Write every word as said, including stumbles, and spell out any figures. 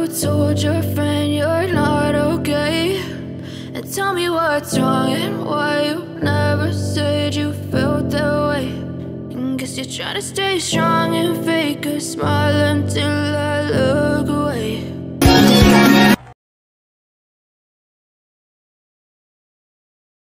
told your friend you're not okay? And tell me what's wrong and why you never said you felt that way. And guess you're trying to stay strong and fake a smile until I look away.